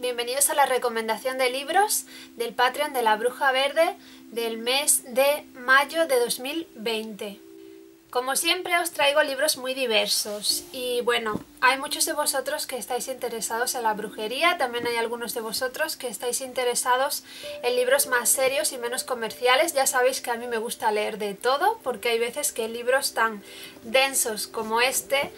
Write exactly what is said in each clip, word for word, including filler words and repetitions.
Bienvenidos a la recomendación de libros del Patreon de la Bruja Verde del mes de mayo de dos mil veinte. Como siempre os traigo libros muy diversos y bueno, hay muchos de vosotros que estáis interesados en la brujería, también hay algunos de vosotros que estáis interesados en libros más serios y menos comerciales. Ya sabéis que a mí me gusta leer de todo porque hay veces que libros tan densos como este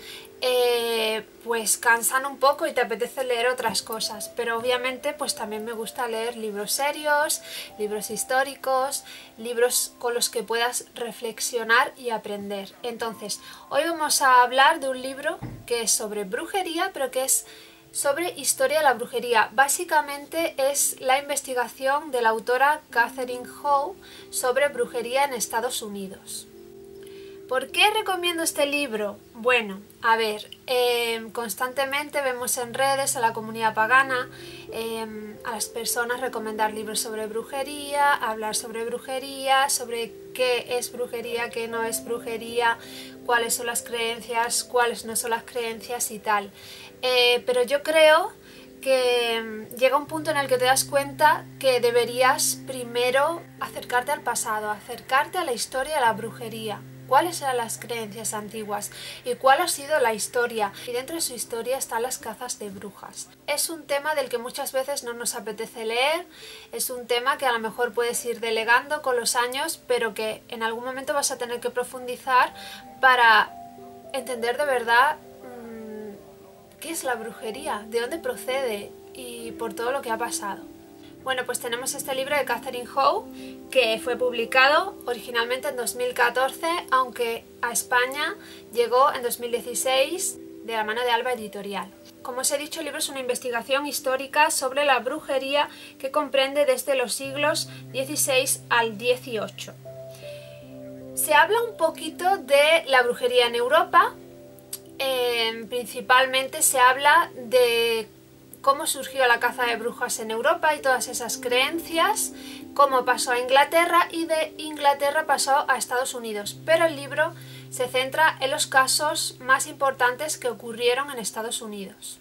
Eh, pues cansan un poco y te apetece leer otras cosas, pero obviamente pues también me gusta leer libros serios, libros históricos, libros con los que puedas reflexionar y aprender. Entonces, hoy vamos a hablar de un libro que es sobre brujería, pero que es sobre historia de la brujería. Básicamente es la investigación de la autora Catherine Howe sobre brujería en Estados Unidos. ¿Por qué recomiendo este libro? Bueno, a ver, eh, constantemente vemos en redes a la comunidad pagana, eh, a las personas recomendar libros sobre brujería, hablar sobre brujería, sobre qué es brujería, qué no es brujería, cuáles son las creencias, cuáles no son las creencias y tal. Eh, pero yo creo que llega un punto en el que te das cuenta que deberías primero acercarte al pasado, acercarte a la historia de la brujería. ¿Cuáles eran las creencias antiguas? ¿Y cuál ha sido la historia? Y dentro de su historia están las cazas de brujas. Es un tema del que muchas veces no nos apetece leer, es un tema que a lo mejor puedes ir delegando con los años, pero que en algún momento vas a tener que profundizar para entender de verdad mmm, qué es la brujería, de dónde procede y por todo lo que ha pasado. Bueno, pues tenemos este libro de Catherine Howe, que fue publicado originalmente en dos mil catorce, aunque a España llegó en dos mil dieciséis de la mano de Alba Editorial. Como os he dicho, el libro es una investigación histórica sobre la brujería que comprende desde los siglos dieciséis al dieciocho. Se habla un poquito de la brujería en Europa, eh, principalmente se habla de cómo surgió la caza de brujas en Europa y todas esas creencias, cómo pasó a Inglaterra y de Inglaterra pasó a Estados Unidos. Pero el libro se centra en los casos más importantes que ocurrieron en Estados Unidos.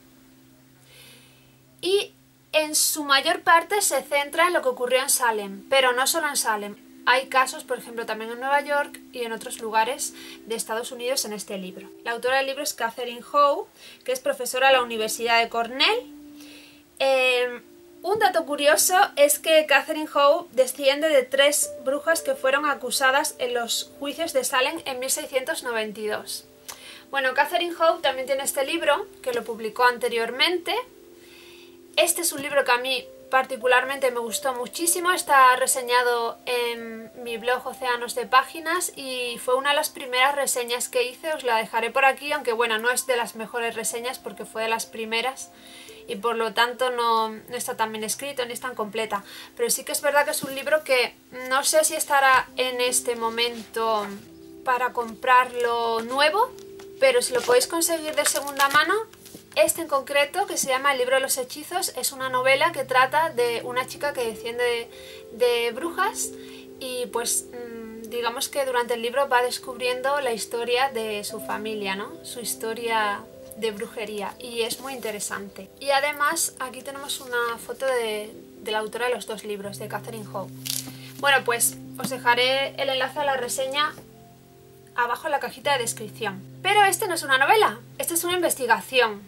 Y en su mayor parte se centra en lo que ocurrió en Salem, pero no solo en Salem. Hay casos, por ejemplo, también en Nueva York y en otros lugares de Estados Unidos en este libro. La autora del libro es Catherine Howe, que es profesora de la Universidad de Cornell. Eh, un dato curioso es que Catherine Howe desciende de tres brujas que fueron acusadas en los juicios de Salem en mil seiscientos noventa y dos. Bueno, Catherine Howe también tiene este libro, que lo publicó anteriormente. Este es un libro que a mí particularmente me gustó muchísimo, está reseñado en mi blog Océanos de Páginas y fue una de las primeras reseñas que hice, os la dejaré por aquí, aunque bueno, no es de las mejores reseñas porque fue de las primeras y por lo tanto no, no está tan bien escrito ni es tan completa, pero sí que es verdad que es un libro que no sé si estará en este momento para comprarlo nuevo, pero si lo podéis conseguir de segunda mano. Este en concreto, que se llama El libro de los hechizos, es una novela que trata de una chica que desciende de, de brujas y pues digamos que durante el libro va descubriendo la historia de su familia, ¿no? Su historia de brujería y es muy interesante. Y además aquí tenemos una foto de, de la autora de los dos libros, de Catherine Howe. Bueno, pues os dejaré el enlace a la reseña abajo en la cajita de descripción. Pero este no es una novela, esta es una investigación.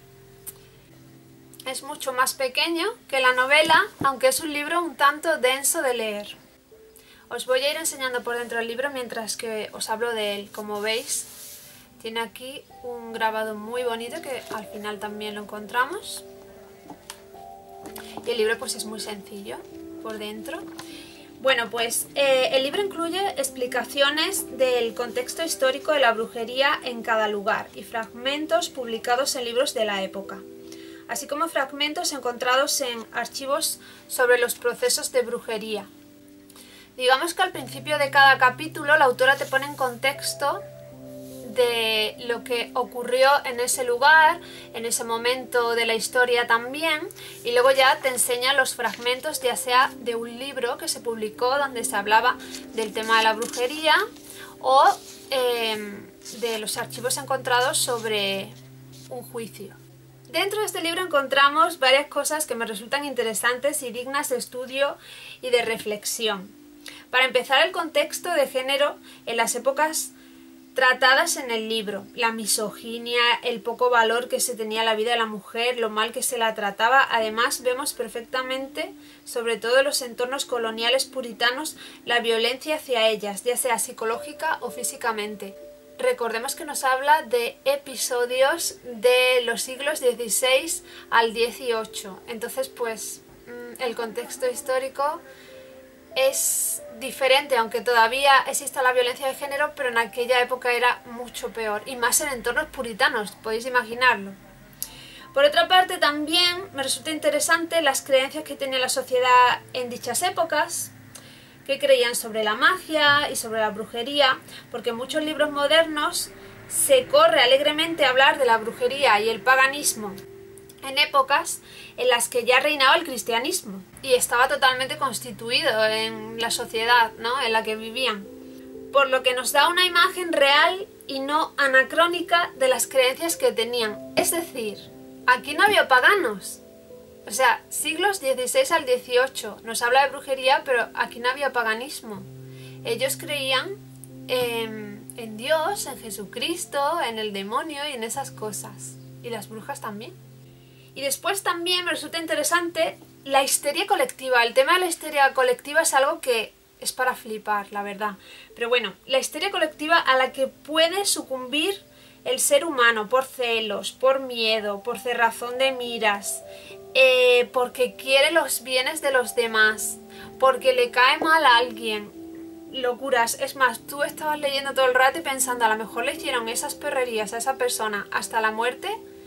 Es mucho más pequeño que la novela, aunque es un libro un tanto denso de leer. Os voy a ir enseñando por dentro del libro mientras que os hablo de él. Como veis, tiene aquí un grabado muy bonito que al final también lo encontramos. Y el libro pues es muy sencillo por dentro. Bueno, pues eh, el libro incluye explicaciones del contexto histórico de la brujería en cada lugar y fragmentos publicados en libros de la época, así como fragmentos encontrados en archivos sobre los procesos de brujería. Digamos que al principio de cada capítulo la autora te pone en contexto de lo que ocurrió en ese lugar, en ese momento de la historia también, y luego ya te enseña los fragmentos ya sea de un libro que se publicó donde se hablaba del tema de la brujería o eh, de los archivos encontrados sobre un juicio. Dentro de este libro encontramos varias cosas que me resultan interesantes y dignas de estudio y de reflexión. Para empezar, el contexto de género en las épocas tratadas en el libro, la misoginia, el poco valor que se tenía a la vida de la mujer, lo mal que se la trataba. Además, vemos perfectamente, sobre todo en los entornos coloniales puritanos, la violencia hacia ellas, ya sea psicológica o físicamente. Recordemos que nos habla de episodios de los siglos dieciséis al dieciocho, entonces pues el contexto histórico es diferente, aunque todavía exista la violencia de género, pero en aquella época era mucho peor, y más en entornos puritanos, podéis imaginarlo. Por otra parte, también me resulta interesante las creencias que tenía la sociedad en dichas épocas, que creían sobre la magia y sobre la brujería, porque en muchos libros modernos se corre alegremente a hablar de la brujería y el paganismo en épocas en las que ya reinaba el cristianismo y estaba totalmente constituido en la sociedad, ¿no?, en la que vivían, por lo que nos da una imagen real y no anacrónica de las creencias que tenían. Es decir, aquí no había paganos. O sea, siglos dieciséis al dieciocho, nos habla de brujería, pero aquí no había paganismo. Ellos creían en, en Dios, en Jesucristo, en el demonio y en esas cosas. Y las brujas también. Y después también me resulta interesante la histeria colectiva. El tema de la histeria colectiva es algo que es para flipar, la verdad. Pero bueno, la histeria colectiva a la que puede sucumbir el ser humano por celos, por miedo, por cerrazón de miras, eh, porque quiere los bienes de los demás, porque le cae mal a alguien. Locuras. Es más, tú estabas leyendo todo el rato y pensando, a lo mejor le hicieron esas perrerías a esa persona hasta la muerte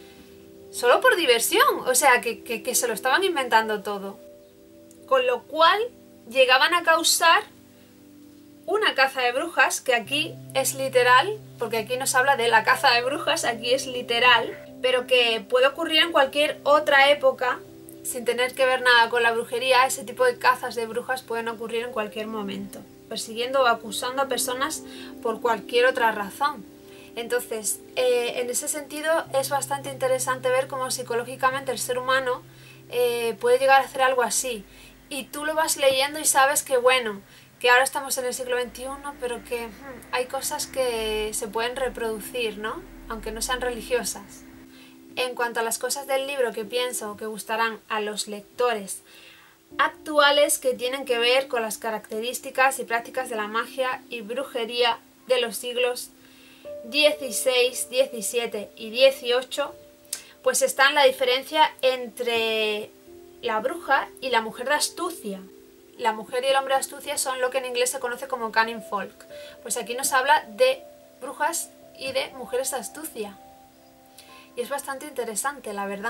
solo por diversión, o sea, que, que, que se lo estaban inventando todo. Con lo cual llegaban a causar una caza de brujas, que aquí es literal, porque aquí nos habla de la caza de brujas, aquí es literal, pero que puede ocurrir en cualquier otra época, sin tener que ver nada con la brujería. Ese tipo de cazas de brujas pueden ocurrir en cualquier momento, persiguiendo o acusando a personas por cualquier otra razón. Entonces, eh, en ese sentido es bastante interesante ver cómo psicológicamente el ser humano eh, puede llegar a hacer algo así. Y tú lo vas leyendo y sabes que, bueno, que ahora estamos en el siglo veintiuno, pero que hmm, hay cosas que se pueden reproducir, ¿no?, aunque no sean religiosas. En cuanto a las cosas del libro que pienso que gustarán a los lectores actuales, que tienen que ver con las características y prácticas de la magia y brujería de los siglos dieciséis, diecisiete y dieciocho, pues está en la diferencia entre la bruja y la mujer de astucia. La mujer y el hombre de astucia son lo que en inglés se conoce como cunning folk. Pues aquí nos habla de brujas y de mujeres de astucia. Y es bastante interesante, la verdad.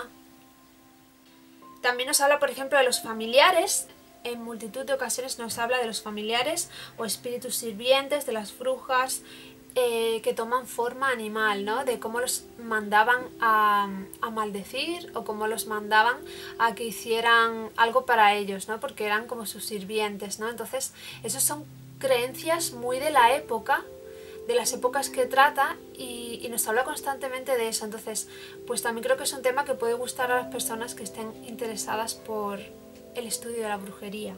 También nos habla, por ejemplo, de los familiares. En multitud de ocasiones nos habla de los familiares o espíritus sirvientes, de las brujas, eh, que toman forma animal, ¿no? De cómo los mandaban a, a maldecir o cómo los mandaban a que hicieran algo para ellos, ¿no? Porque eran como sus sirvientes, ¿no? Entonces, esas son creencias muy de la época, de las épocas que trata, y, y nos habla constantemente de eso. Entonces, pues también creo que es un tema que puede gustar a las personas que estén interesadas por el estudio de la brujería.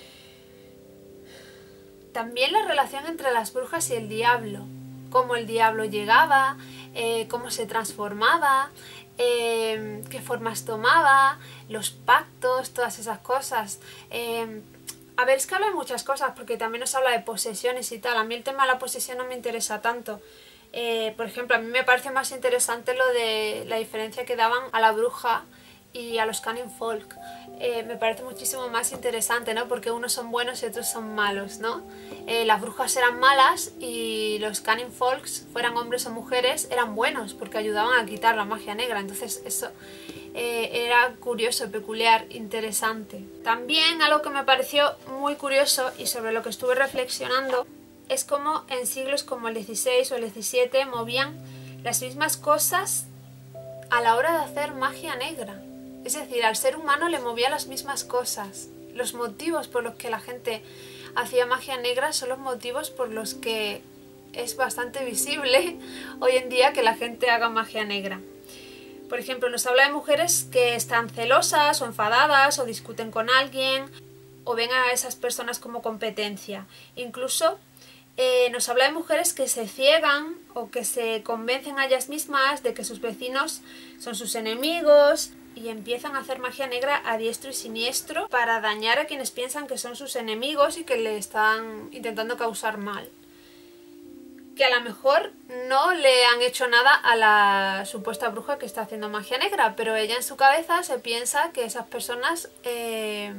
También la relación entre las brujas y el diablo, cómo el diablo llegaba, eh, cómo se transformaba, eh, qué formas tomaba, los pactos, todas esas cosas. Eh, a ver, es que habla de muchas cosas, porque también nos habla de posesiones y tal. A mí el tema de la posesión no me interesa tanto. Eh, por ejemplo, a mí me parece más interesante lo de la diferencia que daban a la bruja y a los cunning folk. Eh, me parece muchísimo más interesante, ¿no? Porque unos son buenos y otros son malos, ¿no? Eh, las brujas eran malas y los cunning folks, fueran hombres o mujeres, eran buenos porque ayudaban a quitar la magia negra. Entonces eso eh, era curioso, peculiar, interesante. También algo que me pareció muy curioso y sobre lo que estuve reflexionando es cómo en siglos como el dieciséis o el diecisiete movían las mismas cosas a la hora de hacer magia negra. Es decir, al ser humano le movía las mismas cosas. Los motivos por los que la gente hacía magia negra son los motivos por los que es bastante visible hoy en día que la gente haga magia negra. Por ejemplo, nos habla de mujeres que están celosas o enfadadas o discuten con alguien o ven a esas personas como competencia. Incluso eh, nos habla de mujeres que se ciegan o que se convencen a ellas mismas de que sus vecinos son sus enemigos y empiezan a hacer magia negra a diestro y siniestro para dañar a quienes piensan que son sus enemigos y que le están intentando causar mal. Que a lo mejor no le han hecho nada a la supuesta bruja que está haciendo magia negra, pero ella en su cabeza se piensa que esas personas eh,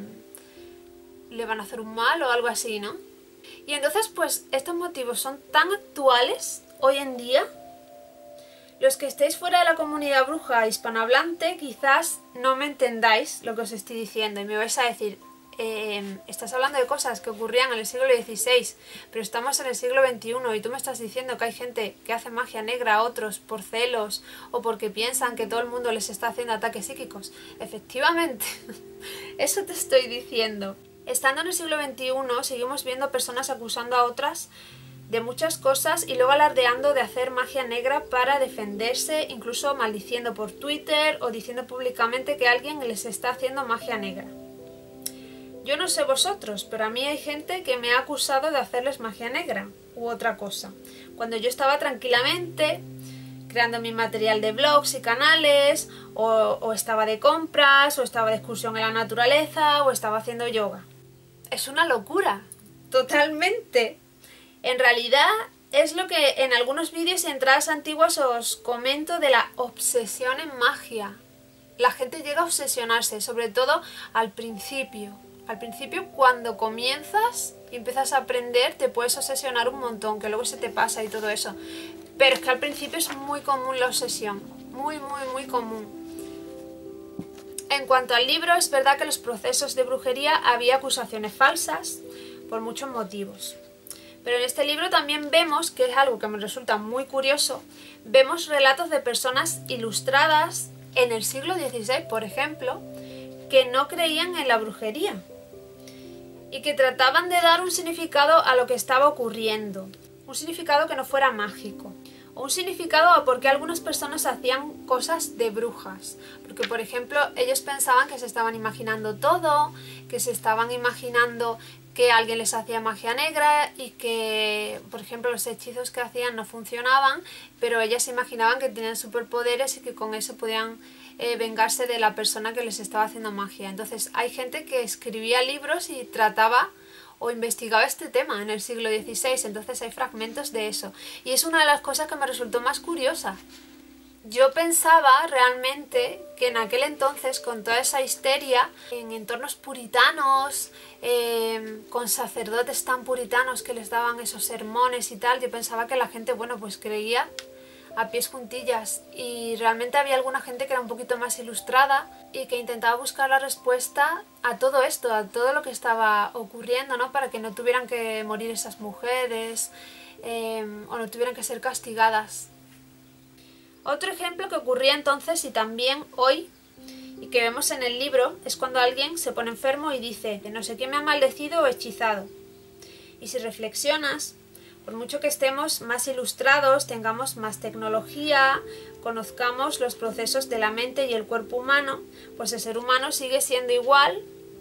le van a hacer un mal o algo así, ¿no? Y entonces pues estos motivos son tan actuales hoy en día. Los que estéis fuera de la comunidad bruja hispanohablante quizás no me entendáis lo que os estoy diciendo y me vais a decir, eh, estás hablando de cosas que ocurrían en el siglo dieciséis, pero estamos en el siglo veintiuno y tú me estás diciendo que hay gente que hace magia negra a otros por celos o porque piensan que todo el mundo les está haciendo ataques psíquicos. Efectivamente, eso te estoy diciendo. Estando en el siglo veintiuno seguimos viendo personas acusando a otras de muchas cosas y luego alardeando de hacer magia negra para defenderse, incluso maldiciendo por Twitter o diciendo públicamente que alguien les está haciendo magia negra. Yo no sé vosotros, pero a mí hay gente que me ha acusado de hacerles magia negra u otra cosa. Cuando yo estaba tranquilamente creando mi material de blogs y canales, o, o estaba de compras, o estaba de excursión en la naturaleza, o estaba haciendo yoga. Es una locura, totalmente. En realidad es lo que en algunos vídeos y entradas antiguas os comento de la obsesión en magia. La gente llega a obsesionarse, sobre todo al principio. Al principio, cuando comienzas y empiezas a aprender, te puedes obsesionar un montón, que luego se te pasa y todo eso. Pero es que al principio es muy común la obsesión, muy, muy, muy común. En cuanto al libro, es verdad que en los procesos de brujería había acusaciones falsas por muchos motivos. Pero en este libro también vemos, que es algo que me resulta muy curioso, vemos relatos de personas ilustradas en el siglo dieciséis, por ejemplo, que no creían en la brujería y que trataban de dar un significado a lo que estaba ocurriendo, un significado que no fuera mágico, o un significado a por qué algunas personas hacían cosas de brujas, porque por ejemplo ellos pensaban que se estaban imaginando todo, que se estaban imaginando que alguien les hacía magia negra y que, por ejemplo, los hechizos que hacían no funcionaban, pero ellas se imaginaban que tenían superpoderes y que con eso podían eh, vengarse de la persona que les estaba haciendo magia. Entonces hay gente que escribía libros y trataba o investigaba este tema en el siglo dieciséis, entonces hay fragmentos de eso. Y es una de las cosas que me resultó más curiosa. Yo pensaba realmente que en aquel entonces, con toda esa histeria, en entornos puritanos, eh, con sacerdotes tan puritanos que les daban esos sermones y tal, yo pensaba que la gente, bueno, pues creía a pies juntillas. Y realmente había alguna gente que era un poquito más ilustrada y que intentaba buscar la respuesta a todo esto, a todo lo que estaba ocurriendo, ¿no? Para que no tuvieran que morir esas mujeres eh, o no tuvieran que ser castigadas. Otro ejemplo que ocurría entonces y también hoy y que vemos en el libro es cuando alguien se pone enfermo y dice que no sé quién me ha maldecido o hechizado. Y si reflexionas, por mucho que estemos más ilustrados, tengamos más tecnología, conozcamos los procesos de la mente y el cuerpo humano, pues el ser humano sigue siendo igual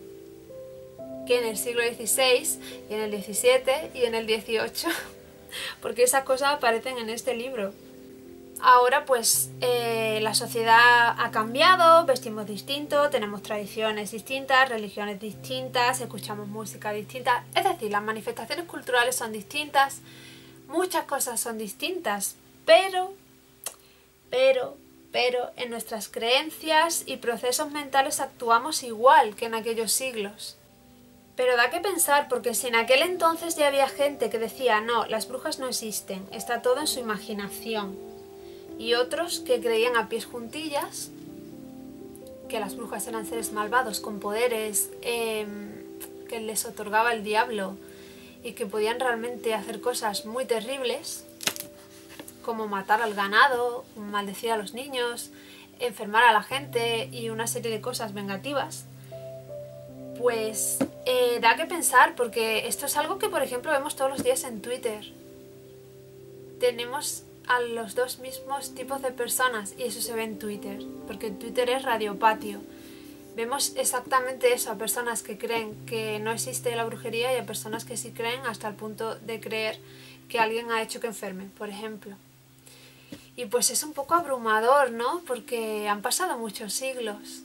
que en el siglo dieciséis, y en el diecisiete y en el dieciocho, porque esas cosas aparecen en este libro. Ahora pues eh, la sociedad ha cambiado, vestimos distinto, tenemos tradiciones distintas, religiones distintas, escuchamos música distinta, es decir, las manifestaciones culturales son distintas, muchas cosas son distintas, pero, pero, pero en nuestras creencias y procesos mentales actuamos igual que en aquellos siglos. Pero da que pensar, porque si en aquel entonces ya había gente que decía no, las brujas no existen, está todo en su imaginación, y otros que creían a pies juntillas que las brujas eran seres malvados con poderes eh, que les otorgaba el diablo y que podían realmente hacer cosas muy terribles, como matar al ganado, maldecir a los niños, enfermar a la gente y una serie de cosas vengativas. Pues eh, da que pensar, porque esto es algo que por ejemplo vemos todos los días en Twitter. Tenemos a los dos mismos tipos de personas, y eso se ve en Twitter, porque Twitter es radiopatio. Vemos exactamente eso, a personas que creen que no existe la brujería y a personas que sí creen, hasta el punto de creer que alguien ha hecho que enferme, por ejemplo. Y pues es un poco abrumador, ¿no? Porque han pasado muchos siglos.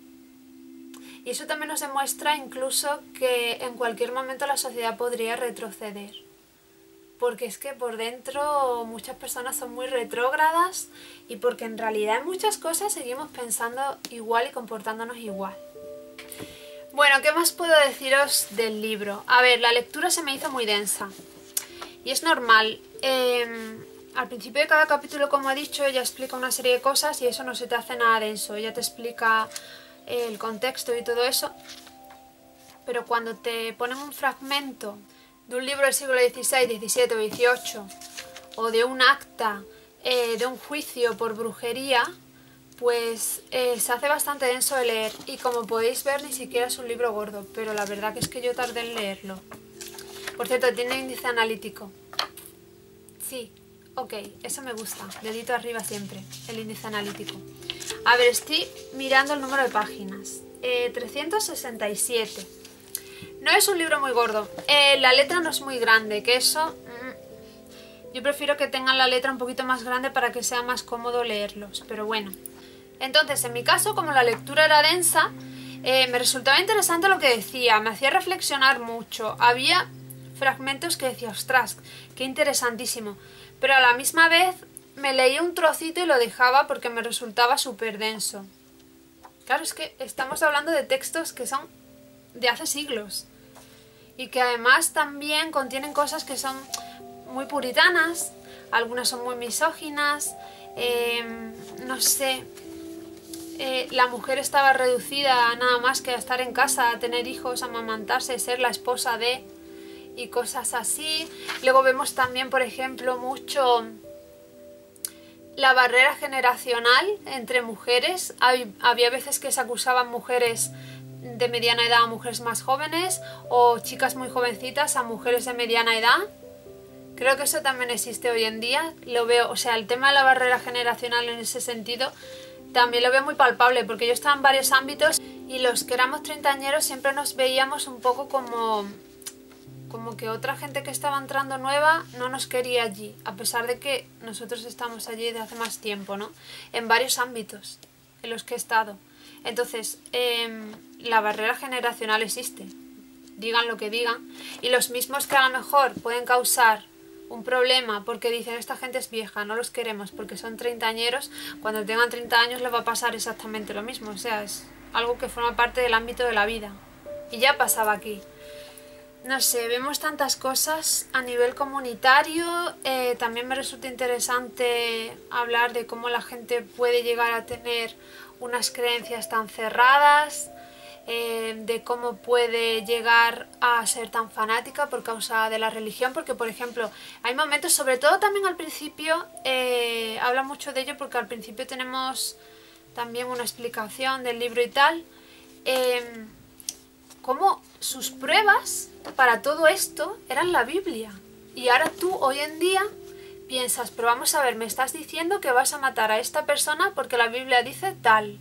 Y eso también nos demuestra incluso que en cualquier momento la sociedad podría retroceder. Porque es que por dentro muchas personas son muy retrógradas y porque en realidad en muchas cosas seguimos pensando igual y comportándonos igual. Bueno, ¿qué más puedo deciros del libro? A ver, la lectura se me hizo muy densa. Y es normal. Eh, al principio de cada capítulo, como he dicho, ella explica una serie de cosas y eso no se te hace nada denso. Ella te explica eh, el contexto y todo eso. Pero cuando te ponen un fragmento de un libro del siglo dieciséis, diecisiete o dieciocho, o de un acta eh, de un juicio por brujería, pues eh, se hace bastante denso de leer. Y como podéis ver, ni siquiera es un libro gordo, pero la verdad que es que yo tardé en leerlo. Por cierto, tiene índice analítico. Sí, ok, eso me gusta. Dedito arriba siempre, el índice analítico. A ver, estoy mirando el número de páginas. Eh, trescientos sesenta y siete. No es un libro muy gordo. Eh, la letra no es muy grande, que eso... Mmm, yo prefiero que tengan la letra un poquito más grande para que sea más cómodo leerlos, pero bueno. Entonces, en mi caso, como la lectura era densa, eh, me resultaba interesante lo que decía, me hacía reflexionar mucho. Había fragmentos que decía, ostras, qué interesantísimo. Pero a la misma vez me leía un trocito y lo dejaba porque me resultaba súper denso. Claro, es que estamos hablando de textos que son de hace siglos. Y que además también contienen cosas que son muy puritanas, algunas son muy misóginas, eh, no sé, eh, la mujer estaba reducida a nada más que a estar en casa, a tener hijos, a amamantarse, ser la esposa de, y cosas así. Luego vemos también, por ejemplo, mucho la barrera generacional entre mujeres. Había veces que se acusaban mujeres de mediana edad a mujeres más jóvenes o chicas muy jovencitas a mujeres de mediana edad. Creo que eso también existe hoy en día. Lo veo, o sea, el tema de la barrera generacional en ese sentido también lo veo muy palpable, porque yo estaba en varios ámbitos y los que éramos treintañeros siempre nos veíamos un poco como como que otra gente que estaba entrando nueva no nos quería allí, a pesar de que nosotros estamos allí desde hace más tiempo, ¿no? En varios ámbitos en los que he estado. Entonces, eh, la barrera generacional existe, digan lo que digan, y los mismos que a lo mejor pueden causar un problema porque dicen esta gente es vieja, no los queremos porque son treintañeros, cuando tengan treinta años les va a pasar exactamente lo mismo, o sea, es algo que forma parte del ámbito de la vida. Y ya pasaba aquí. No sé, vemos tantas cosas a nivel comunitario. Eh, también me resulta interesante hablar de cómo la gente puede llegar a tener unas creencias tan cerradas, eh, de cómo puede llegar a ser tan fanática por causa de la religión, porque por ejemplo hay momentos, sobre todo también al principio, eh, habla mucho de ello porque al principio tenemos también una explicación del libro y tal, eh, cómo sus pruebas para todo esto eran la Biblia. Y ahora tú, hoy en día, piensas, pero vamos a ver, me estás diciendo que vas a matar a esta persona porque la Biblia dice tal.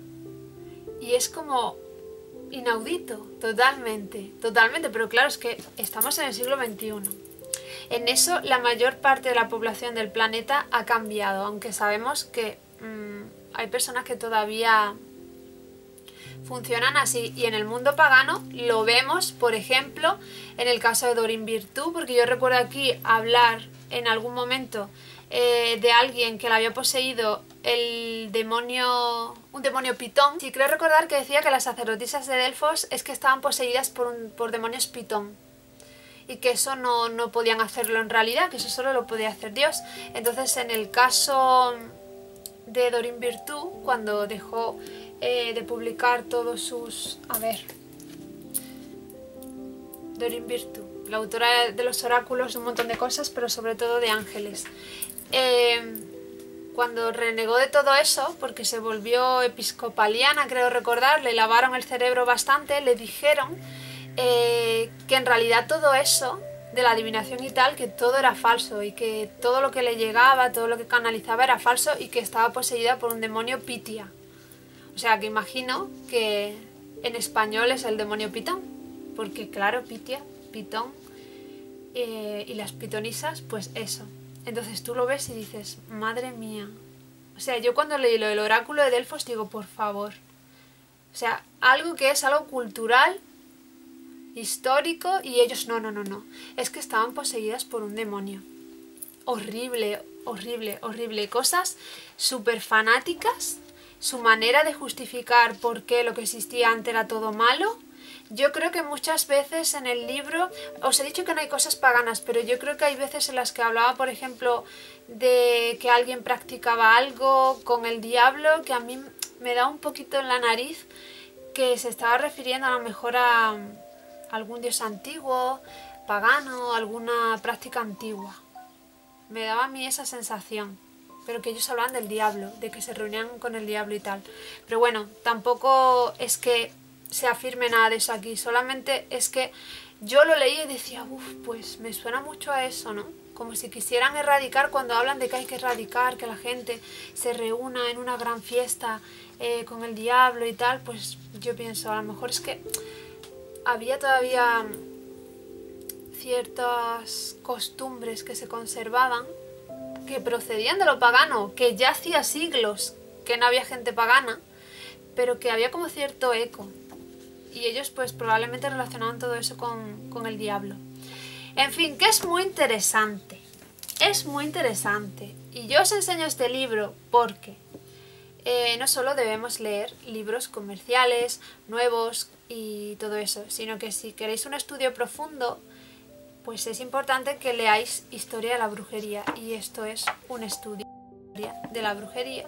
Y es como inaudito, totalmente, totalmente. Pero claro, es que estamos en el siglo veintiuno. En eso la mayor parte de la población del planeta ha cambiado, aunque sabemos que mmm, hay personas que todavía funcionan así, y en el mundo pagano lo vemos, por ejemplo, en el caso de Doreen Virtue, porque yo recuerdo aquí hablar en algún momento eh, de alguien que la había poseído el demonio, un demonio pitón. Sí, creo recordar que decía que las sacerdotisas de Delfos es que estaban poseídas por, un, por demonios pitón y que eso no, no podían hacerlo en realidad, que eso solo lo podía hacer Dios. Entonces, en el caso de Doreen Virtue, cuando dejó Eh, de publicar todos sus... A ver... Doreen Virtue, la autora de los oráculos, de un montón de cosas, pero sobre todo de ángeles. Eh, cuando renegó de todo eso, porque se volvió episcopaliana, creo recordar, le lavaron el cerebro bastante, le dijeron eh, que en realidad todo eso de la adivinación y tal, que todo era falso y que todo lo que le llegaba, todo lo que canalizaba era falso y que estaba poseída por un demonio Pitia. O sea, que imagino que en español es el demonio Pitón, porque claro, Pitia, Pitón eh, y las pitonisas, pues eso. Entonces tú lo ves y dices, madre mía. O sea, yo cuando leí lo del oráculo de Delfos digo, por favor. O sea, algo que es algo cultural, histórico, y ellos no, no, no, no. Es que estaban poseídas por un demonio. Horrible, horrible, horrible. Cosas súper fanáticas. Su manera de justificar por qué lo que existía antes era todo malo. Yo creo que muchas veces en el libro, os he dicho que no hay cosas paganas, pero yo creo que hay veces en las que hablaba, por ejemplo, de que alguien practicaba algo con el diablo, que a mí me da un poquito en la nariz, que se estaba refiriendo a lo mejor a algún dios antiguo, pagano, alguna práctica antigua. Me daba a mí esa sensación. Pero que ellos hablaban del diablo, de que se reunían con el diablo y tal. Pero bueno, tampoco es que se afirme nada de eso aquí, solamente es que yo lo leí y decía, uff, pues me suena mucho a eso, ¿no? Como si quisieran erradicar cuando hablan de que hay que erradicar, que la gente se reúna en una gran fiesta eh, con el diablo y tal, pues yo pienso, a lo mejor es que había todavía ciertas costumbres que se conservaban que procedían de lo pagano, que ya hacía siglos que no había gente pagana, pero que había como cierto eco. Y ellos pues probablemente relacionaban todo eso con, con el diablo. En fin, que es muy interesante. Es muy interesante. Y yo os enseño este libro porque eh, no solo debemos leer libros comerciales, nuevos y todo eso, sino que si queréis un estudio profundo, pues es importante que leáis Historia de la Brujería, y esto es un estudio de la brujería.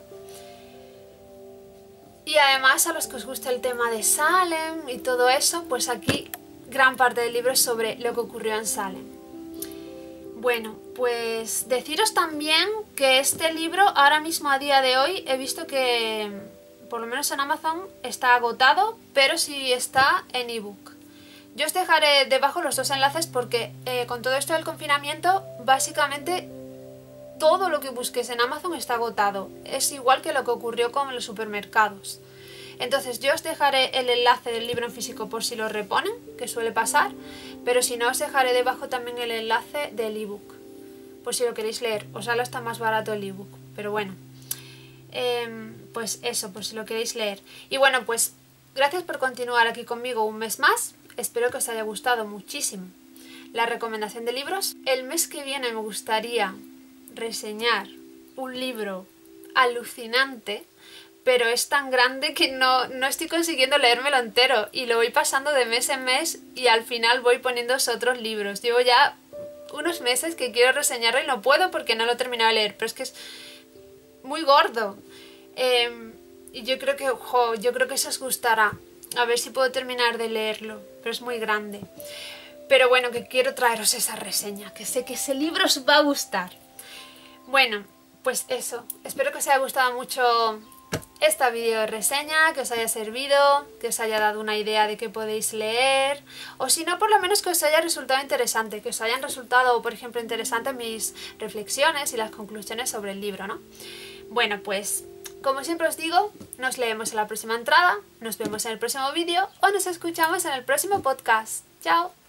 Y además, a los que os gusta el tema de Salem y todo eso, pues aquí gran parte del libro es sobre lo que ocurrió en Salem. Bueno, pues deciros también que este libro ahora mismo a día de hoy he visto que, por lo menos en Amazon, está agotado, pero sí está en ebook. Yo os dejaré debajo los dos enlaces porque eh, con todo esto del confinamiento, básicamente todo lo que busques en Amazon está agotado. Es igual que lo que ocurrió con los supermercados. Entonces yo os dejaré el enlace del libro en físico por si lo reponen, que suele pasar, pero si no os dejaré debajo también el enlace del ebook, por si lo queréis leer. Os sale hasta más barato el ebook, pero bueno. Eh, pues eso, por si lo queréis leer. Y bueno, pues gracias por continuar aquí conmigo un mes más. Espero que os haya gustado muchísimo la recomendación de libros. El mes que viene me gustaría reseñar un libro alucinante, pero es tan grande que no, no estoy consiguiendo leérmelo entero y lo voy pasando de mes en mes y al final voy poniéndose otros libros. Llevo ya unos meses que quiero reseñarlo y no puedo porque no lo he terminado de leer, pero es que es muy gordo. Eh, y yo creo que, jo, yo creo que eso os gustará. A ver si puedo terminar de leerlo, pero es muy grande. Pero bueno, que quiero traeros esa reseña, que sé que ese libro os va a gustar. Bueno, pues eso. Espero que os haya gustado mucho esta video reseña, que os haya servido, que os haya dado una idea de qué podéis leer, o si no, por lo menos que os haya resultado interesante, que os hayan resultado, por ejemplo, interesantes mis reflexiones y las conclusiones sobre el libro, ¿no? Bueno, pues como siempre os digo, nos leemos en la próxima entrada, nos vemos en el próximo vídeo o nos escuchamos en el próximo podcast. ¡Chao!